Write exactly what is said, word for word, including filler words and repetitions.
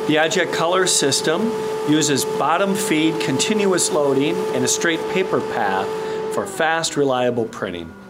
The iJetColor system uses bottom feed continuous loading and a straight paper path for fast, reliable printing.